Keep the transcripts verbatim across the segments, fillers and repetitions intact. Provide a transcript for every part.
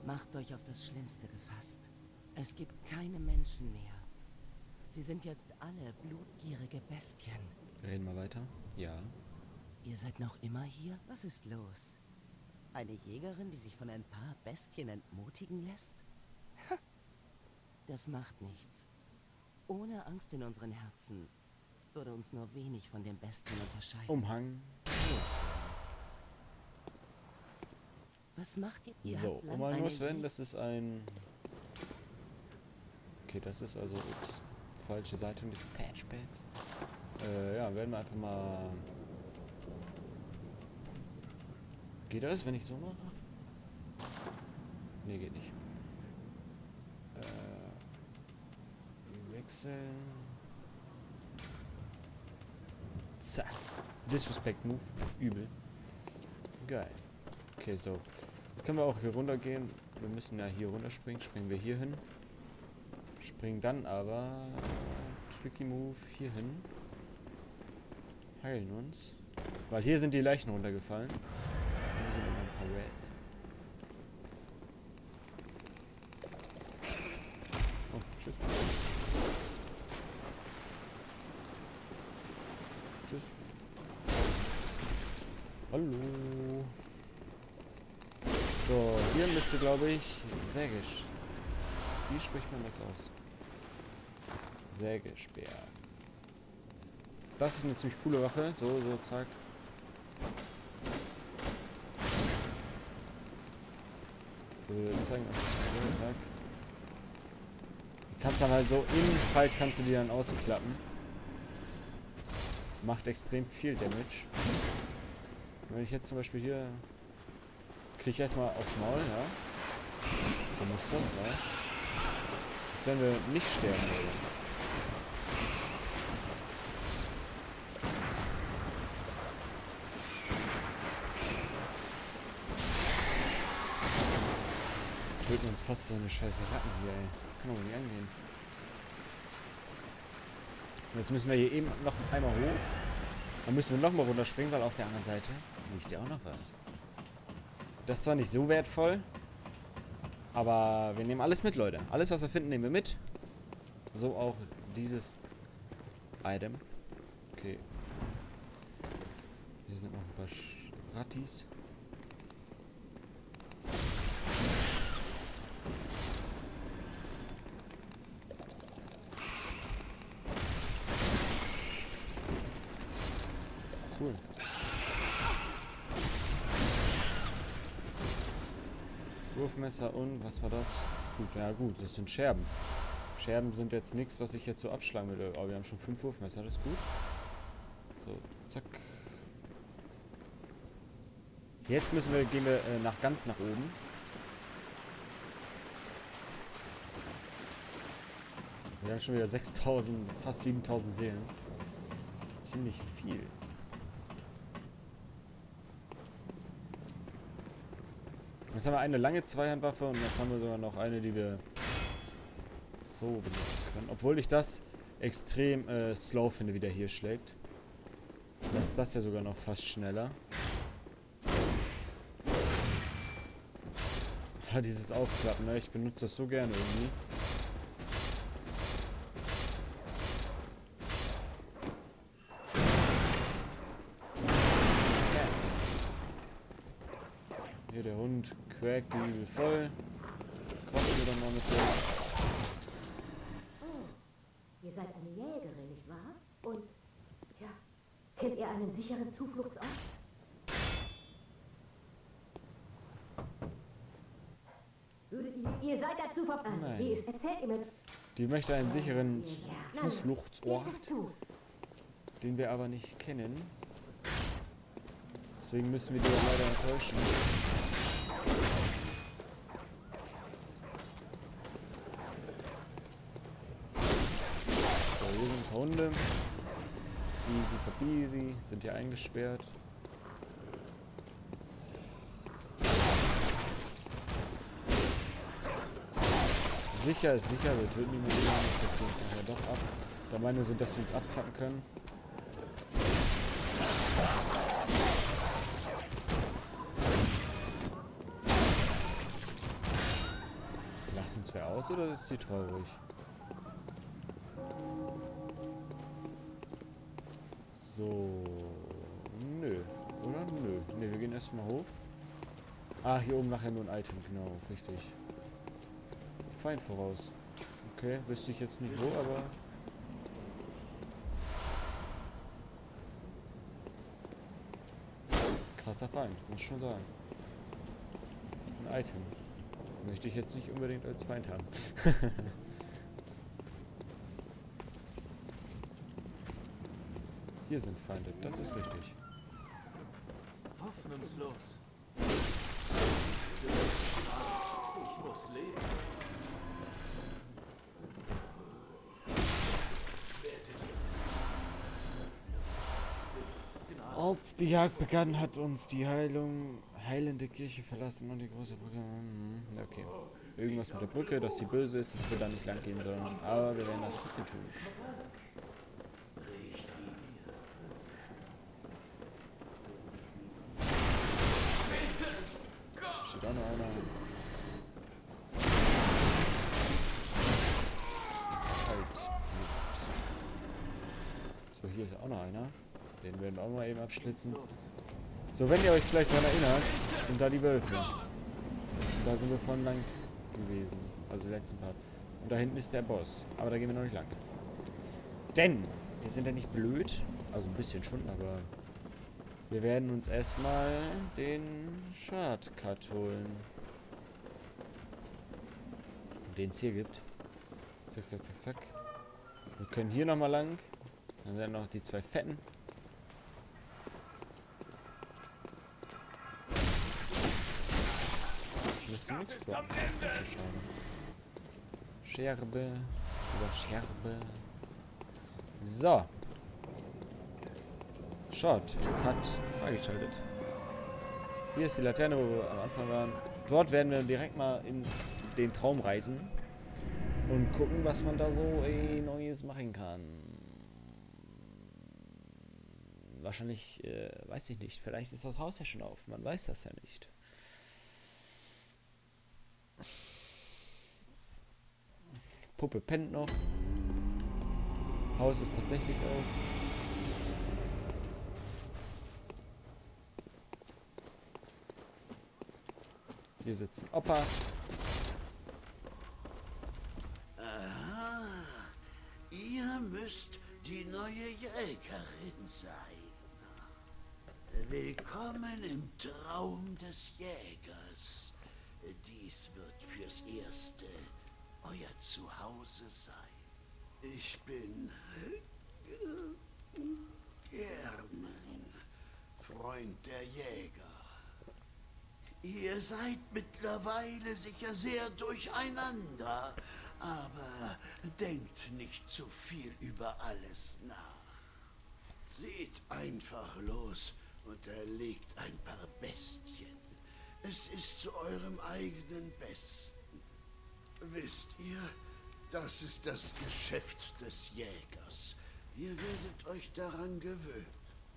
Macht euch auf das Schlimmste gefasst. Es gibt keine Menschen mehr. Sie sind jetzt alle blutgierige Bestien. Reden wir weiter? Ja. Ihr seid noch immer hier? Was ist los? Eine Jägerin, die sich von ein paar Bestien entmutigen lässt? Das macht nichts. Ohne Angst in unseren Herzen würde uns nur wenig von den Bestien unterscheiden. Umhang. Was macht ihr? ihr So, Umhang loswerden, das ist ein... Okay, das ist also... Ups. Falsche Seite des Patchpads. Äh, ja, werden wir einfach mal... Geht das, wenn ich so mache? Nee, geht nicht. Äh, wechseln. Zack. Disrespect Move. Übel. Geil. Okay, so. Jetzt können wir auch hier runter gehen. Wir müssen ja hier runterspringen. Springen wir hier hin. Springen dann aber... Tricky Move hier hin. Heilen uns. Weil hier sind die Leichen runtergefallen. Hier sind immer ein paar Rats. Oh, tschüss. Tschüss. Hallo. So, hier müsste, glaube ich, Sägisch. Wie spricht man das aus? Sägespeer. Das ist eine ziemlich coole Waffe. So, so, zack. Wir zeigen euch das mal. Zack. Die kannst dann halt so im Fight kannst du die dann ausklappen. Macht extrem viel Damage. Wenn ich jetzt zum Beispiel hier... Kriege ich erstmal aufs Maul, ja. So muss das, ja. Jetzt werden wir nicht sterben, oder? Töten uns fast so eine scheiße Ratten hier, ey. Kann doch nicht angehen. Und jetzt müssen wir hier eben noch einmal hoch. Dann müssen wir nochmal runterspringen, weil auf der anderen Seite liegt ja auch noch was. Das ist zwar nicht so wertvoll, aber wir nehmen alles mit, Leute. Alles, was wir finden, nehmen wir mit. So auch dieses Item. Okay. Hier sind noch ein paar Schrattis. Cool. Wurfmesser und was war das? Gut, ja gut, das sind Scherben. Scherben sind jetzt nichts, was ich jetzt so abschlagen würde. Aber wir haben schon fünf Wurfmesser, das ist gut. So, zack. Jetzt müssen wir, gehen wir äh, nach ganz nach oben. Wir haben schon wieder sechstausend, fast siebentausend Seelen. Ziemlich viel. Jetzt haben wir eine lange Zweihandwaffe und jetzt haben wir sogar noch eine, die wir so benutzen können. Obwohl ich das extrem äh, slow finde, wie der hier schlägt. Das ist das ja sogar noch fast schneller. Ja, dieses Aufklappen, ne? Ich benutze das so gerne irgendwie. Hier der Hund quäkt die übel voll. Quatschen wir dann mal mit dem. Oh, ihr seid eine Jägerin, nicht wahr? Und, tja, kennt ihr einen sicheren Zufluchtsort? Würdet ihr, ihr seid dazu verpflichtet. Nein. Wie ist, erzählt ihr mir... Die möchte einen sicheren Ja, Zufluchtsort, nein, tu. den wir aber nicht kennen. Deswegen müssen wir die auch leider enttäuschen. So, hier sind ein paar Hunde. Easy peasy, sind hier eingesperrt. Sicher ist sicher, wir töten die Medien nicht, dass sie uns nachher doch ab. Der Meinung sind, dass sie uns abfacken können. wer aus oder ist sie traurig? So. Nö. Oder? Nö. Ne, wir gehen erstmal hoch. Ah, hier oben nachher nur ein Item, genau, richtig. Feind voraus. Okay, wüsste ich jetzt nicht wo, aber... Krasser Feind, muss schon sagen. Ein Item. Möchte ich jetzt nicht unbedingt als Feind haben. Hier sind Feinde, das ist richtig. Hoffnungslos. Ich muss leben. Als die Jagd begann, hat uns die Heilung, heilende Kirche verlassen und die große Brücke... Hm, okay. Irgendwas mit der Brücke, dass sie böse ist, dass wir da nicht lang gehen sollen. Aber wir werden das trotzdem tun. Steht auch noch einer. Halt. So, hier ist auch noch einer. Den werden wir auch mal eben abschlitzen. So, wenn ihr euch vielleicht daran erinnert, sind da die Wölfe. Und da sind wir vorhin lang gewesen. Also letzten Part. Und da hinten ist der Boss. Aber da gehen wir noch nicht lang. Denn wir sind ja nicht blöd. Also ein bisschen schon, aber wir werden uns erstmal den Shortcut holen. Den es hier gibt. Zack, zack, zack, zack. Wir können hier nochmal lang. Dann werden noch die zwei Fetten. Das ist nichts. Das ist so schade. Scherbe. Über Scherbe. So. Short. Cut. Freigeschaltet. Hier ist die Laterne, wo wir am Anfang waren. Dort werden wir direkt mal in den Traum reisen. Und gucken, was man da so äh, Neues machen kann. Wahrscheinlich, äh, weiß ich nicht. Vielleicht ist das Haus ja schon auf. Man weiß das ja nicht. Puppe pennt noch. Haus ist tatsächlich auf. Hier sitzt ein Opa. Aha, ihr müsst die neue Jägerin sein. Willkommen im Traum des Jägers. Dies wird fürs Erste euer Zuhause sein. Ich bin Germen, Freund der Jäger. Ihr seid mittlerweile sicher sehr durcheinander, aber denkt nicht zu viel über alles nach. Seht einfach los und erlegt ein paar Bestien. Es ist zu eurem eigenen Besten. Wisst ihr, das ist das Geschäft des Jägers. Ihr werdet euch daran gewöhnen.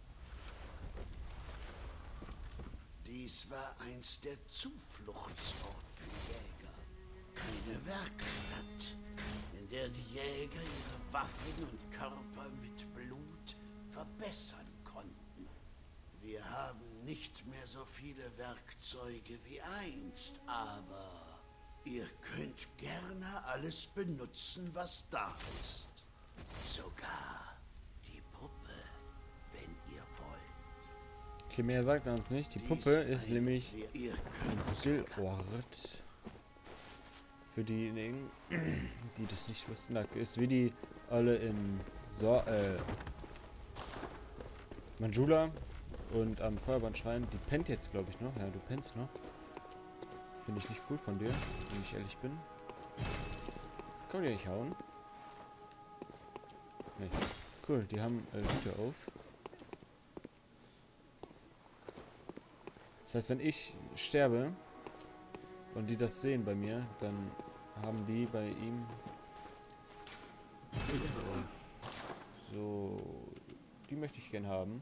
Dies war einst der Zufluchtsort für Jäger. Eine Werkstatt, in der die Jäger ihre Waffen und Körper mit Blut verbessern konnten. Wir haben nicht mehr so viele Werkzeuge wie einst, aber ihr könnt gerne alles benutzen, was da ist. Sogar die Puppe, wenn ihr wollt. Okay, mehr sagt er uns nicht. Die Puppe ist nämlich ein Skillort. Für diejenigen, die das nicht wussten, da ist wie die alle in so äh, Manjula und am Feuerbandschrein. Die pennt jetzt, glaube ich, noch. Ja, du pennst noch. Finde ich nicht cool von dir, wenn ich ehrlich bin. Kann die nicht hauen? Nee. Cool, die haben äh, Hüte auf. Das heißt, wenn ich sterbe und die das sehen bei mir, dann haben die bei ihm so, die möchte ich gern haben.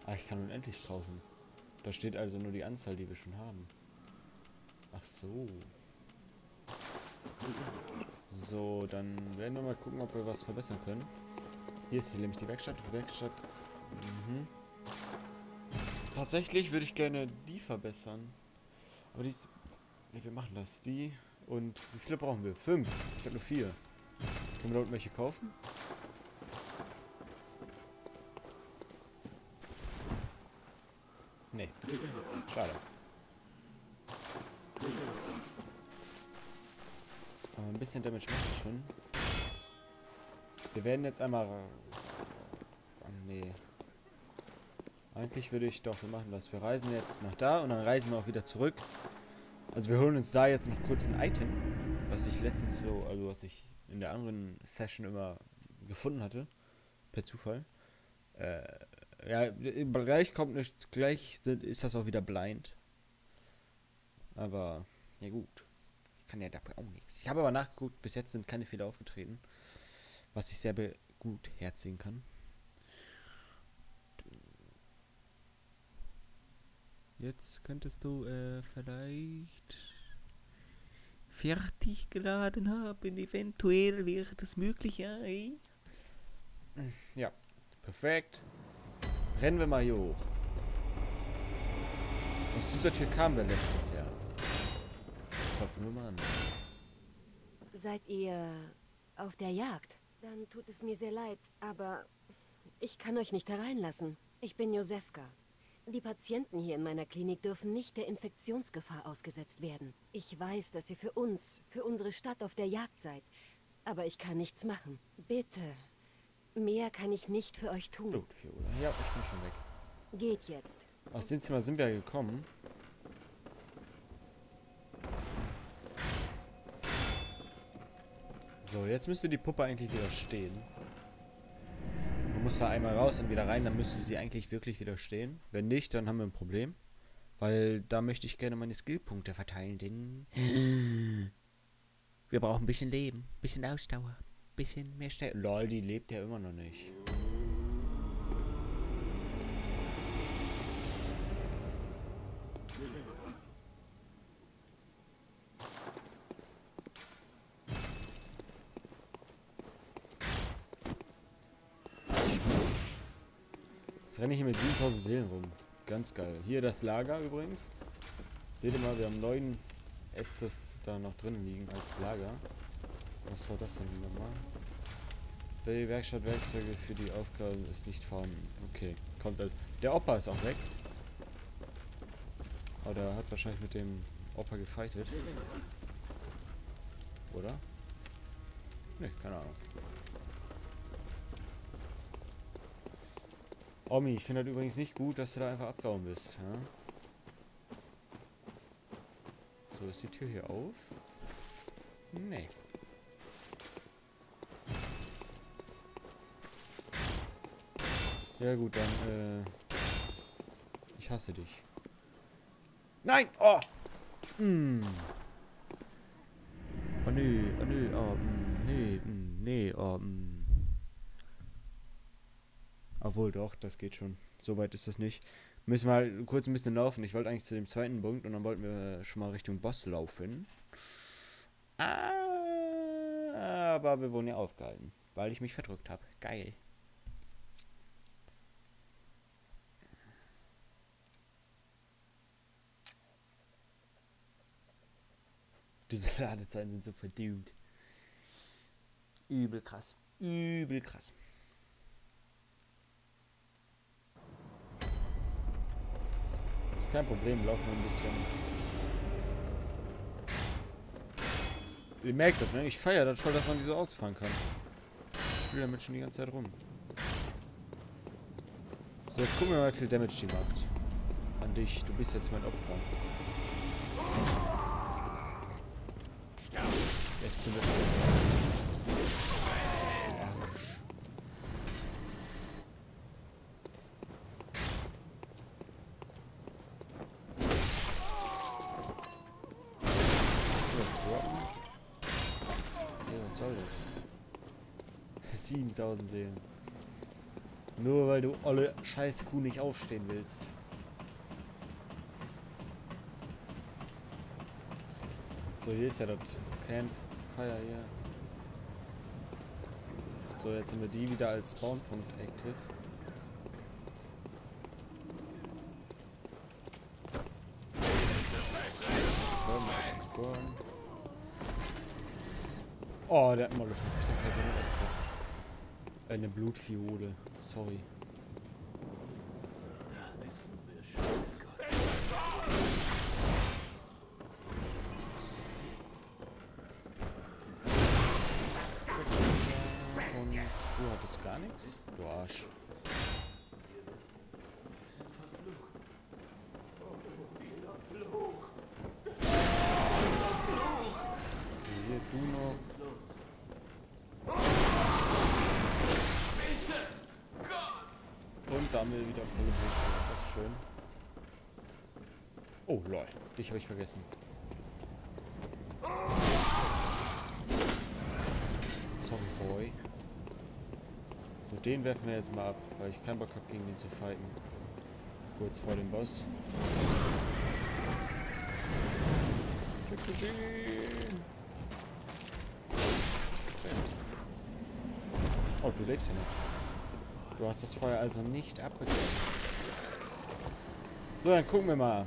Ah, ich kann unendlich kaufen. Da steht also nur die Anzahl, die wir schon haben. Ach so. So, dann werden wir mal gucken, ob wir was verbessern können. Hier ist hier nämlich die Werkstatt. Werkstatt. Mhm. Tatsächlich würde ich gerne die verbessern. Aber die ist... Ne, wir machen das. Die und... Wie viele brauchen wir? Fünf. Ich habe nur vier. Können wir da unten welche kaufen? Nee. Schade. Aber ein bisschen Damage macht es schon. Wir werden jetzt einmal... Oh, nee. Eigentlich würde ich doch, wir machen das. Wir reisen jetzt nach da und dann reisen wir auch wieder zurück. Also wir holen uns da jetzt noch kurz ein Item, was ich letztens so, also was ich in der anderen Session immer gefunden hatte. Per Zufall. Äh, ja, gleich kommt nicht, gleich sind, ist das auch wieder blind. Aber, ja gut. Ich kann ja dafür auch nichts. Ich habe aber nachgeguckt, bis jetzt sind keine Fehler aufgetreten. Was ich sehr gut herziehen kann. Jetzt könntest du äh, vielleicht fertig geladen haben. Eventuell wäre das möglich, ja. Ey. Ja, perfekt. Rennen wir mal hier hoch. Aus dieser Tür kamen wir letztes Jahr. Klopfen wir mal an. Seid ihr auf der Jagd? Dann tut es mir sehr leid, aber ich kann euch nicht hereinlassen. Ich bin Josefka. Die Patienten hier in meiner Klinik dürfen nicht der Infektionsgefahr ausgesetzt werden. Ich weiß, dass ihr für uns, für unsere Stadt auf der Jagd seid. Aber ich kann nichts machen. Bitte. Mehr kann ich nicht für euch tun. Blutviola. Ja, ich bin schon weg. Geht jetzt. Aus dem Zimmer sind wir ja gekommen. So, jetzt müsste die Puppe eigentlich wieder stehen. Man muss da einmal raus und wieder rein, dann müsste sie eigentlich wirklich wieder stehen. Wenn nicht, dann haben wir ein Problem. Weil da möchte ich gerne meine Skillpunkte verteilen, denn wir brauchen ein bisschen Leben, ein bisschen Ausdauer, ein bisschen mehr Stärke. Lol, die lebt ja immer noch nicht. Jetzt renne ich hier mit siebentausend Seelen rum. Ganz geil. Hier das Lager übrigens. Seht ihr mal, wir haben neun Estes da noch drin liegen als Lager. Was war das denn nochmal? Die Werkstatt Werkzeuge für die Aufgabe ist nicht vorhanden. Okay, kommt halt. Der Opa ist auch weg. Aber der hat wahrscheinlich mit dem Opa gefightet. Oder? Ne, keine Ahnung. Omi, ich finde das übrigens nicht gut, dass du da einfach abgehauen bist. Ja? So, ist die Tür hier auf? Nee. Ja gut, dann, äh... ich hasse dich. Nein! Oh! Hm. Oh nö, oh nö, oh, mm, nee, mm, nee, oh, mm. Obwohl, doch, das geht schon. So weit ist das nicht. Müssen wir halt kurz ein bisschen laufen. Ich wollte eigentlich zu dem zweiten Punkt und dann wollten wir schon mal Richtung Boss laufen. Aber wir wurden ja aufgehalten, weil ich mich verdrückt habe. Geil. Diese Ladezeiten sind so verdammt. Übel krass. Übel krass. Kein Problem, laufen wir ein bisschen. Ihr merkt das, ne? Ich feiere das voll, dass man die so ausfahren kann. Ich spiele damit schon die ganze Zeit rum. So, jetzt gucken wir mal, wie viel Damage die macht. An dich, du bist jetzt mein Opfer. Jetzt sind wir. siebentausend Seelen. Nur weil du olle Scheißkuh nicht aufstehen willst. So, hier ist ja das Campfire hier. So, jetzt sind wir die wieder als Spawnpunkt aktiv. Oh, der hat mal geschossen. Ich dachte, der ist das. Eine Blutfiole. Sorry. Und du hattest gar nichts? Du Arsch. Hier, du noch. Und da haben wir wieder volle Blut. Das ist schön. Oh, lol. Dich habe ich vergessen. Sorry, Boy. So, den werfen wir jetzt mal ab, weil ich keinen Bock habe, gegen den zu fighten. Kurz vor dem Boss. Oh, du lebst ja noch. Du hast das Feuer also nicht abgekriegt. So, dann gucken wir mal.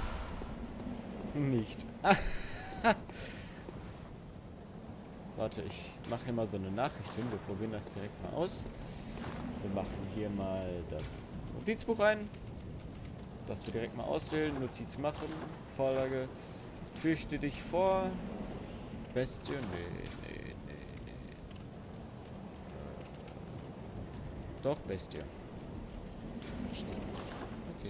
Nicht. Warte, ich mache hier mal so eine Nachricht hin. Wir probieren das direkt mal aus. Wir machen hier mal das Notizbuch rein. Das wir direkt mal auswählen. Notiz machen. Vorlage. Fürchte dich vor. Bestie. Nee, nee, nee, nee. Doch, Bestie. Okay.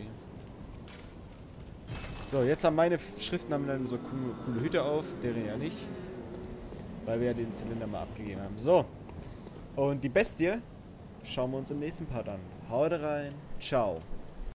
So, jetzt haben meine Schriften haben dann so coole, coole Hüte auf. Deren ja nicht. Weil wir ja den Zylinder mal abgegeben haben. So. Und die Bestie schauen wir uns im nächsten Part an. Haut rein. Ciao.